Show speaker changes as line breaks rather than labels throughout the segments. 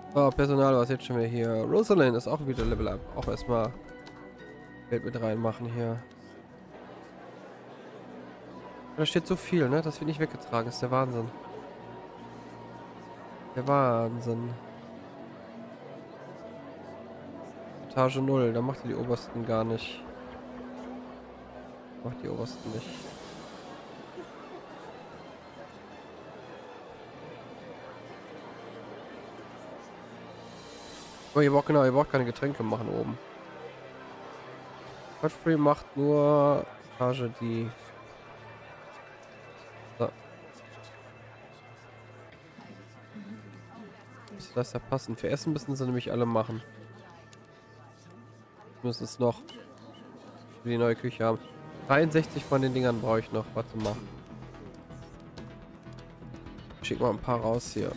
Oh, Personal war jetzt schon wieder hier. Rosalind ist auch wieder Level Up. Auch erstmal Geld mit reinmachen hier. Da steht so viel, ne? Das wird nicht weggetragen. Ist der Wahnsinn. Der Wahnsinn. Etage 0. Da macht ihr die obersten gar nicht. Macht die obersten nicht. Oh, ihr braucht genau, ihr braucht keine Getränke machen oben. Godfrey macht nur Etage die. So. Müsste das ja passen. Für Essen müssen sie nämlich alle machen. Müssen es noch für die neue Küche haben. 63 von den Dingern brauche ich noch. Warte mal. Schick mal ein paar raus hier.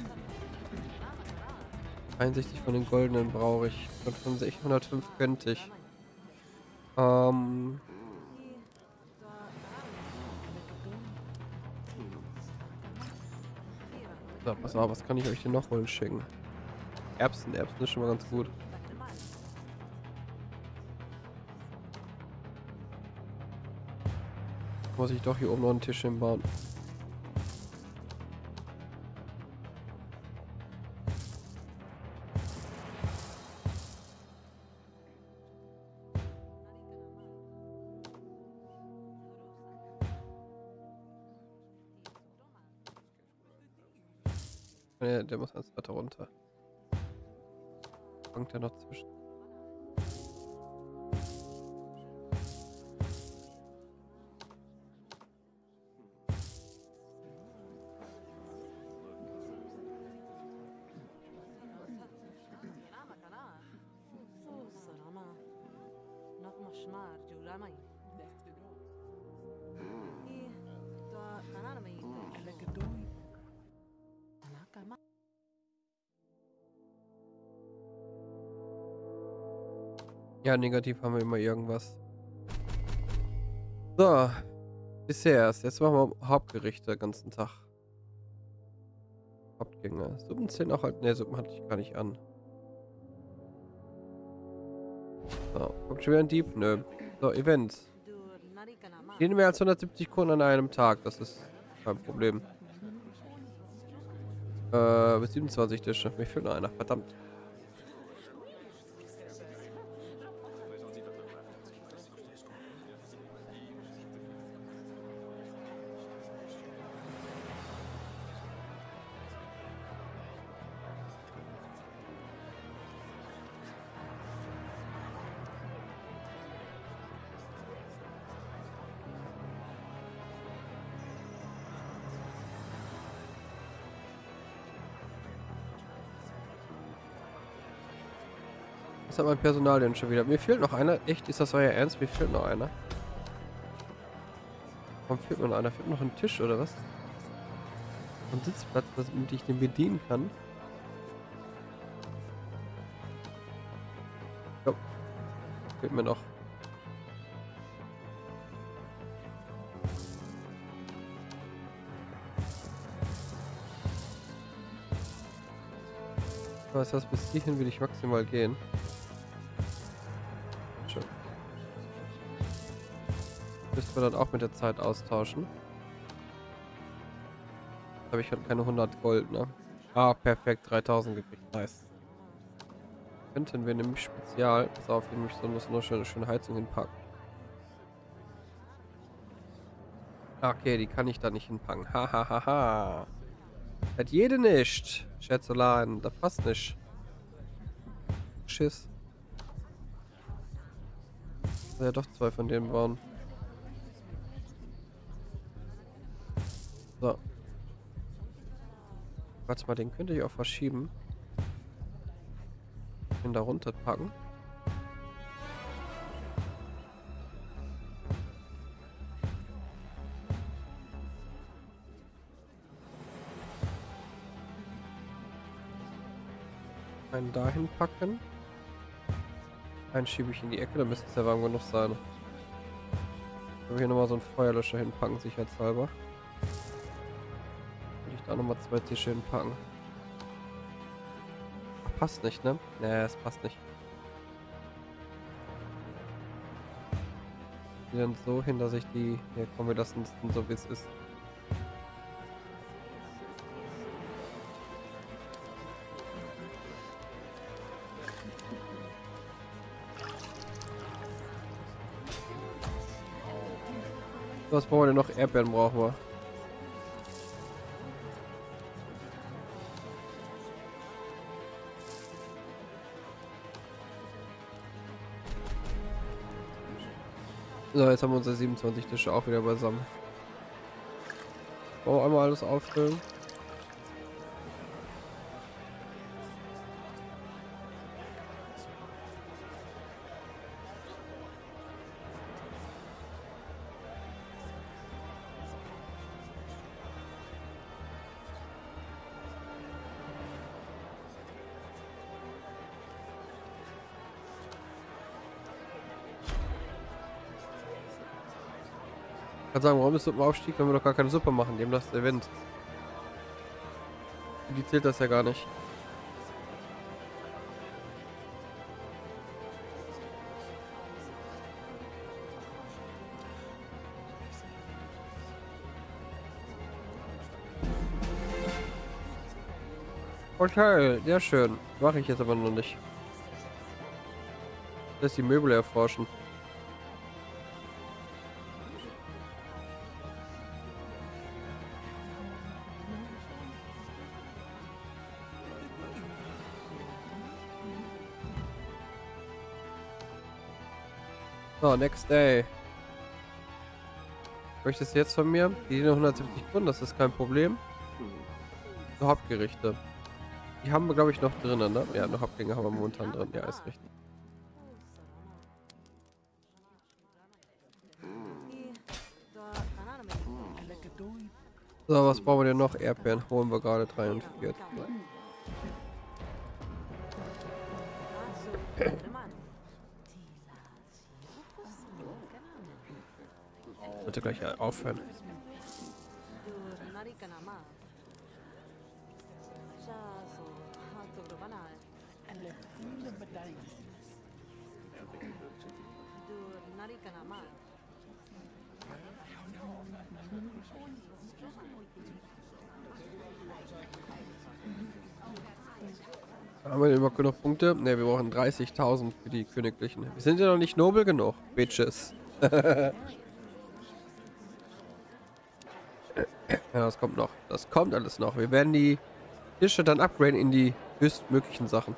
61 von den goldenen brauche ich. 165, 105 könnte ich. So, pass auf, was kann ich euch denn noch holen schicken? Erbsen ist schon mal ganz gut. Muss ich doch hier oben noch einen Tisch hinbauen. Der muss eins weiter runter. Fangt er noch zwischen. Ja, negativ haben wir immer irgendwas. So, Desserts. Jetzt machen wir Hauptgerichte den ganzen Tag. Hauptgänge. Suppen zählen auch halt. Ne, Suppen hatte ich gar nicht an. So, kommt schon wieder ein Dieb? Nö. So, Events. Gehen mehr als 170 Kunden an einem Tag. Das ist kein Problem. Bis 27 Tische. Mir fehlt noch einer. Verdammt. Was hat mein Personal denn schon wieder? Mir fehlt noch einer. Echt? Ist das euer Ernst? Mir fehlt noch einer. Warum fehlt mir noch einer? Fehlt noch ein Tisch oder was? Ein Sitzplatz, damit ich den bedienen kann. Jo. Fehlt mir noch. Ich weiß was, bis hierhin will ich maximal gehen. Schön. Müssten wir dann auch mit der Zeit austauschen. Aber ich hatte keine 100 Gold, ne? Ah, perfekt. 3000 gekriegt. Nice. Könnten wir nämlich spezial. Pass auf, hier nämlich so eine schöne Heizung hinpacken. Okay, die kann ich da nicht hinpacken. Hahaha. Hat jede nicht. Schätzelein, da passt nicht. Schiss. Ja, doch 2 von denen bauen. So. Warte mal, den könnte ich auch verschieben. Den da runter packen. Einen dahin packen. Einen schiebe ich in die Ecke, da müsste es ja warm genug sein. Ich will hier nochmal so einen Feuerlöscher hinpacken, sicherheitshalber. Will ich da nochmal 2 Tische hinpacken. passt nicht, ne? Nee, es passt nicht. Die dann so hin, dass ich die... Ja, komm, wir lassen es dann so, wie es ist. Was brauchen wir denn noch? Erdbeeren brauchen wir. So, jetzt haben wir unsere 27 Tische auch wieder beisammen. Oh, einmal alles auffüllen. Ich kann sagen, warum ist Suppenaufstieg, wenn wir doch gar keine Suppe machen? Die haben das Event. Die zählt das ja gar nicht. Okay, sehr schön. Mache ich jetzt aber noch nicht. Lass die Möbel erforschen. So, next day. Möchtest du jetzt von mir? Die 170 Kronen, das ist kein Problem. Hauptgerichte. Die haben wir, glaube ich, noch drinnen, ne? Ja, noch Hauptgänge haben wir momentan drin. Ja, ist richtig. So, was brauchen wir denn noch? Erdbeeren holen wir gerade 43. Bitte gleich aufhören. Haben wir denn überhaupt genug Punkte? Ne, wir brauchen 30.000 für die Königlichen. Wir sind ja noch nicht nobel genug, Bitches. Ja, das kommt noch. Das kommt alles noch. Wir werden die Tische dann upgraden in die höchstmöglichen Sachen.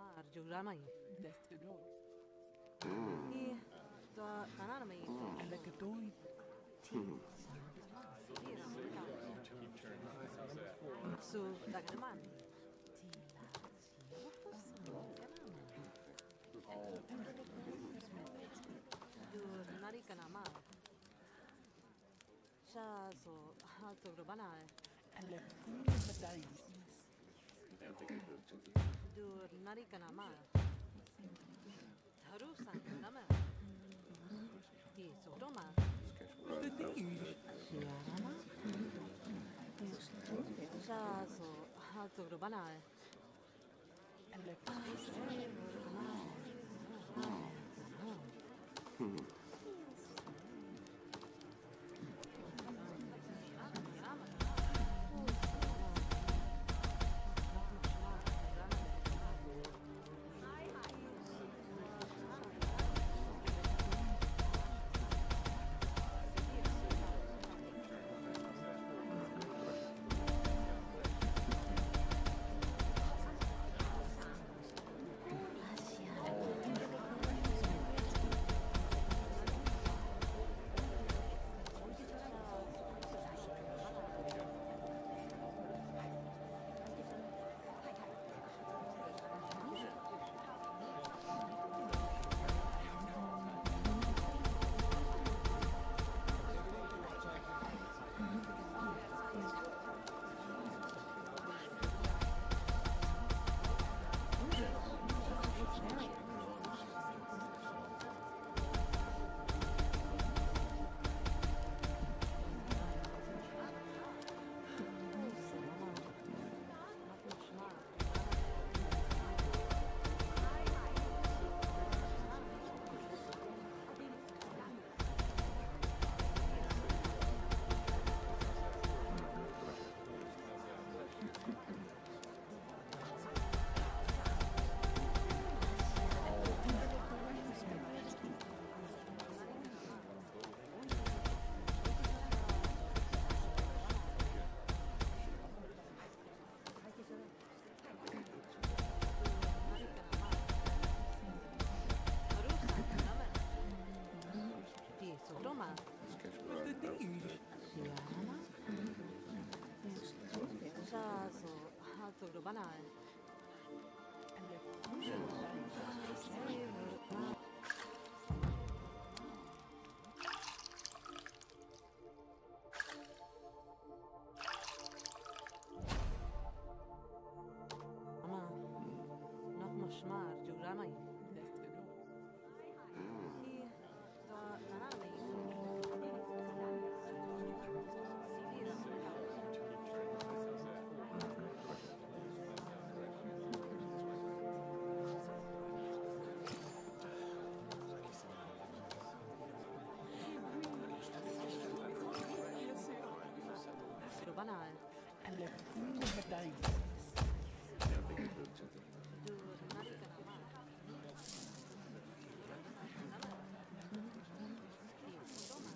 مشمار جرامي
Destiny.
هي دا قنانا مي
Alakadoi.
سو دغنمان دور ناري كناما شازو هاتو ربنا
Alakadoi Badai.
دور ناري كناما هروسا نما دي سوتوما شازو هاتو ربنا دي سوتوما شازو هاتو ربنا أما نغمة شمار جرامي هي دا قنامي ربنا
Alakadoi Badai.
دور ناري كناما دي سوتوما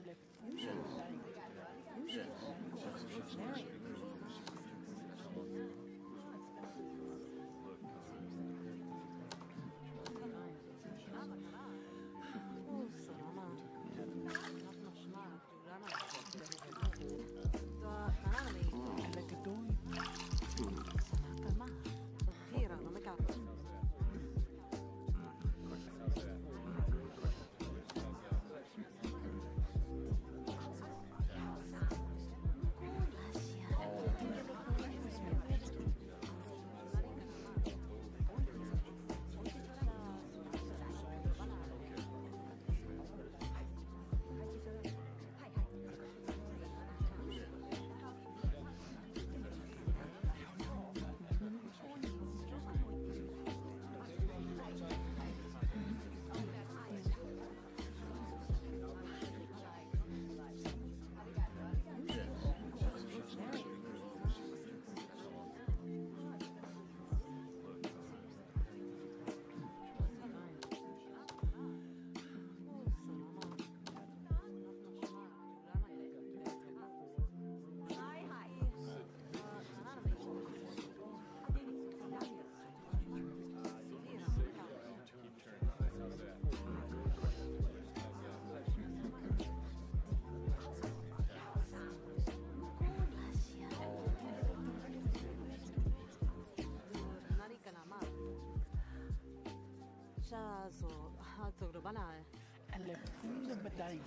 Alle Funde med dig.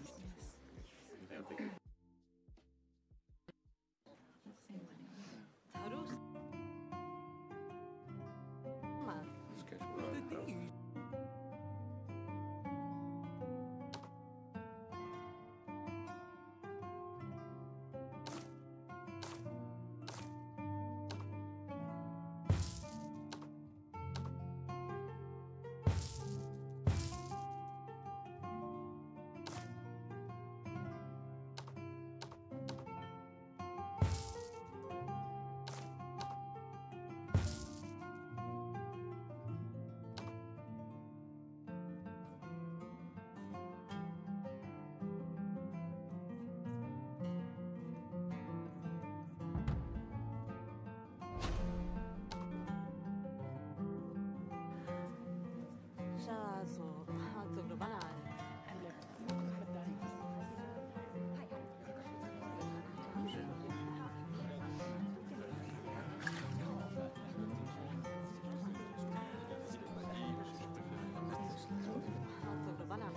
Harus. Ma. Shazo. Hatugro banal.
Alle Funde med dig.
Hatugro banal.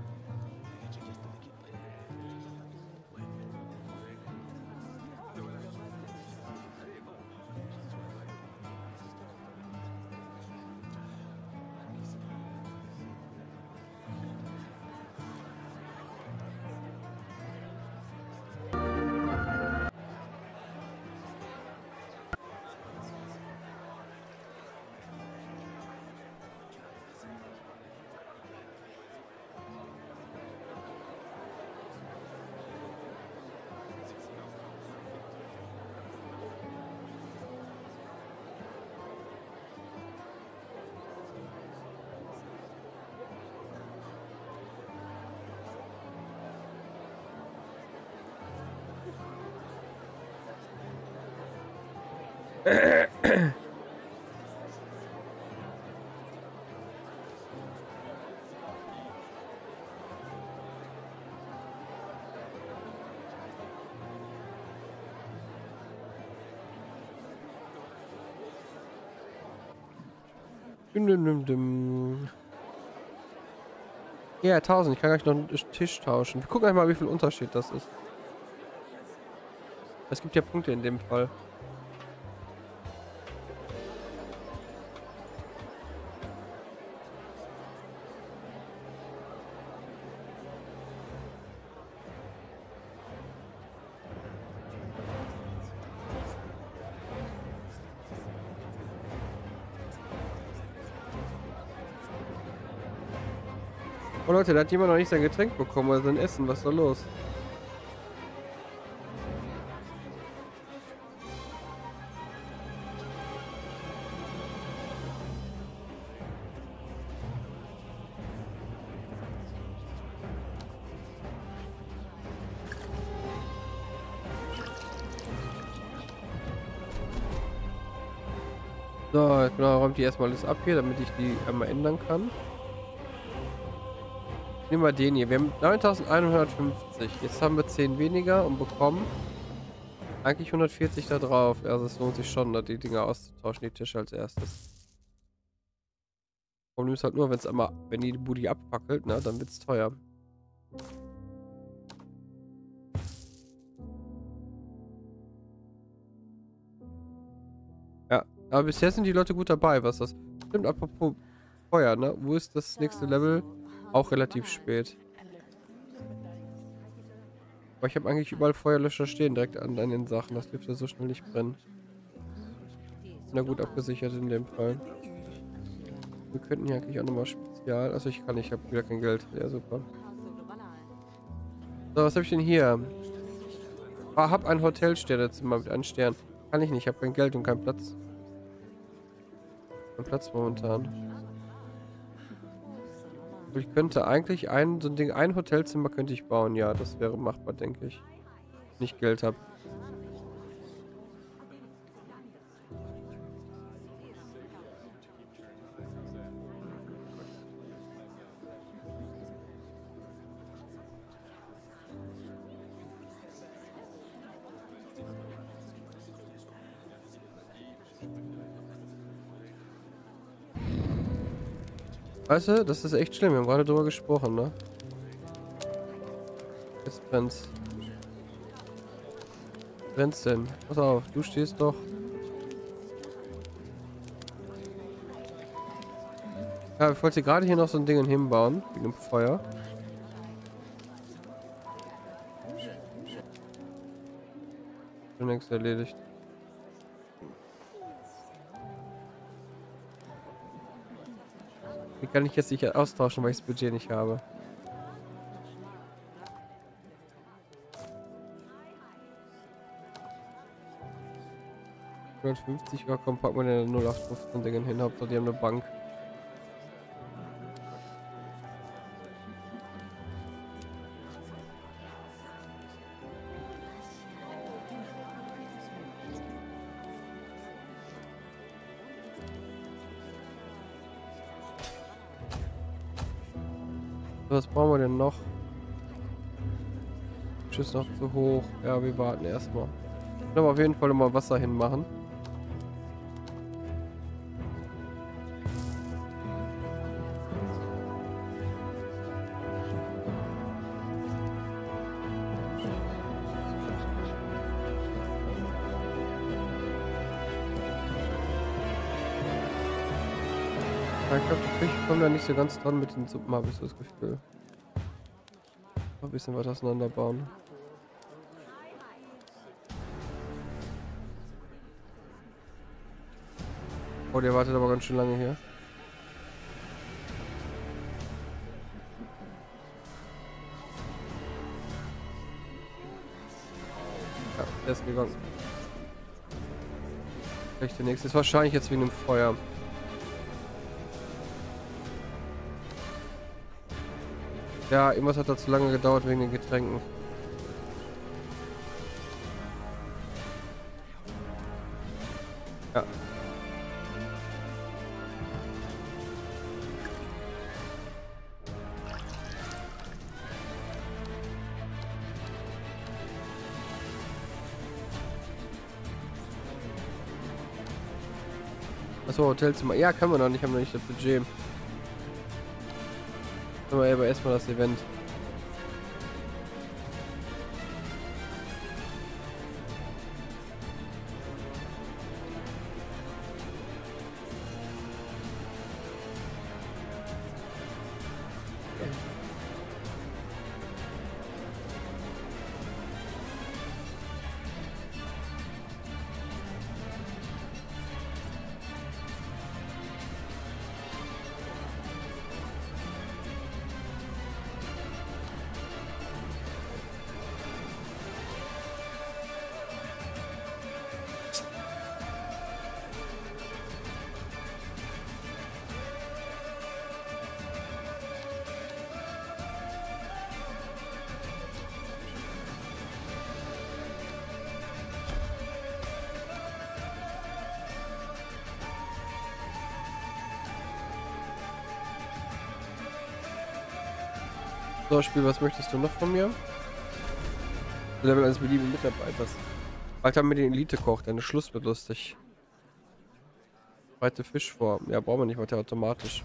Ja, 1000. Ich kann gleich noch einen Tisch tauschen. Wir gucken einmal, wie viel Unterschied das ist. Es gibt ja Punkte in dem Fall. Oh Leute, da hat jemand noch nicht sein Getränk bekommen oder sein Essen. Was ist da los? So, genau, räumt die erstmal alles ab hier, damit ich die einmal ändern kann. Nehmen wir den hier. Wir haben 9150. Jetzt haben wir 10 weniger und bekommen eigentlich 140 da drauf. Also es lohnt sich schon, da die Dinger auszutauschen, die Tische als erstes. Problem ist halt nur, wenn die Bude abfackelt, ne, dann wird's teuer. Ja, aber bisher sind die Leute gut dabei, was das... Stimmt, apropos Feuer, ne? Wo ist das nächste Level? Auch relativ spät. Aber ich habe eigentlich überall Feuerlöscher stehen, direkt an den Sachen. Das dürfte so schnell nicht brennen. Na gut abgesichert in dem Fall. Wir könnten hier eigentlich auch nochmal Spezial... Also ich kann nicht, ich habe wieder kein Geld. Ja, super. So, was habe ich denn hier? Ah, hab ein Hotelsternezimmer mit einem Stern. Kann ich nicht, ich habe kein Geld und keinen Platz. Kein Platz momentan. Aber ich könnte eigentlich so ein Ding, ein Hotelzimmer könnte ich bauen. Ja, das wäre machbar, denke ich. Wenn ich Geld habe. Weißt du, das ist echt schlimm. Wir haben gerade drüber gesprochen, ne? Jetzt brennt's. Brennt's denn? Pass auf, du stehst doch. Ja, ich wollte gerade hier noch so ein Ding hinbauen. Wegen dem Feuer. Schon längst erledigt. Die kann ich jetzt nicht austauschen, weil ich das Budget nicht habe. $150, ja komm, packen wir den 0815 Dingen hin, Hauptsache die haben eine Bank. Was brauchen wir denn noch? Ist noch zu hoch. Ja, wir warten erstmal. Ich will aber auf jeden Fall mal Wasser hinmachen. Ich glaube, ich komme da nicht so ganz dran mit den Suppen, habe ich so das Gefühl. Noch ein bisschen was auseinanderbauen. Oh, der wartet aber ganz schön lange hier. Ja, der ist gegangen. Vielleicht der nächste ist wahrscheinlich jetzt wegen dem Feuer. Ja, irgendwas hat da zu lange gedauert wegen den Getränken. Ja. Achso, Hotelzimmer. Ja, kann man noch nicht, haben wir nicht das Budget. Aber erstmal das Event. So, Spiel, was möchtest du noch von mir? Level eines beliebigen Mitarbeiters. Bald haben wir den Elite-Koch, deine Schluss wird lustig. Breite Fischform. Ja, brauchen wir nicht, macht ja automatisch.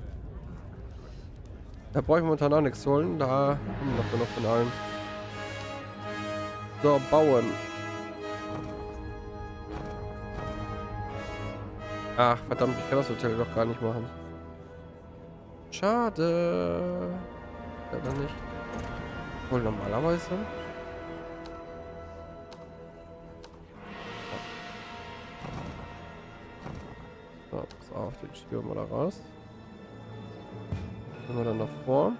Da brauche ich momentan auch nichts holen. Da haben wir noch genug von allen. So, bauen. Ach, verdammt, ich kann das Hotel doch gar nicht machen. Schade. Leider nicht. Wohl normalerweise. So, pass auf, den schieben wir da raus. Gehen wir dann nach vor.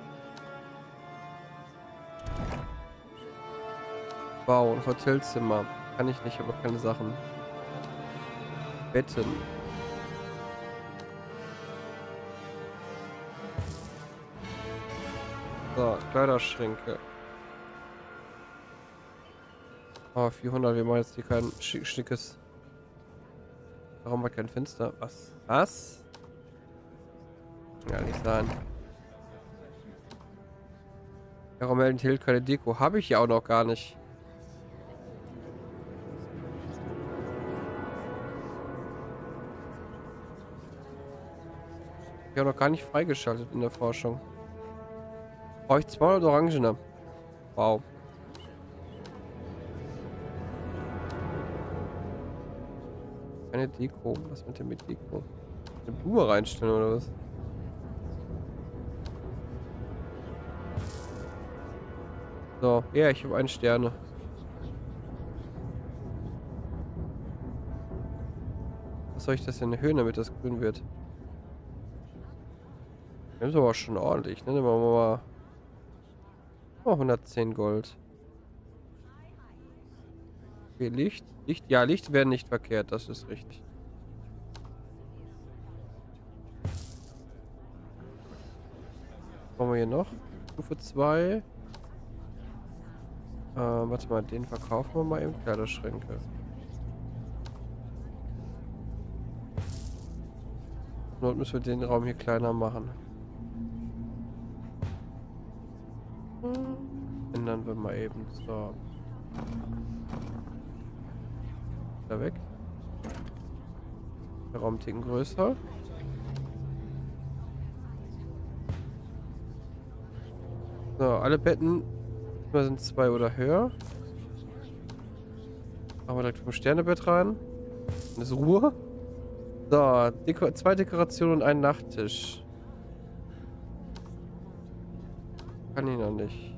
Bauen, Hotelzimmer. Kann ich nicht, aber keine Sachen. Betten. So, Kleiderschränke. Oh, 400, wir machen jetzt hier kein schickes. Warum hat kein Fenster? Was? Was? Ja, nicht sein. Warum enthält keine Deko? Habe ich ja auch noch gar nicht. Ich habe noch gar nicht freigeschaltet in der Forschung. Brauche ich 200 Orangene. Wow. Keine Deko. Was mit dem mit Deko? Eine Blume reinstellen oder was? So, ja, ich habe 1 Sterne. Was soll ich das denn erhöhen, damit das grün wird? Das ist aber schon ordentlich, ne? Nehmen wir mal 110 Gold. Okay, Licht. Licht. Ja, Licht wäre nicht verkehrt, das ist richtig. Was brauchen wir hier noch? Stufe 2. Warte mal, den verkaufen wir mal eben. Kleiderschränke. Not müssen wir den Raum hier kleiner machen. Ändern wir mal eben. So. Da weg. Der Raum ticken größer. So, alle Betten sind 2 oder höher. Machen wir direkt vom Sternebett rein. Das ist Ruhe. So, 2 Dekorationen und ein Nachttisch. Kann ich noch nicht.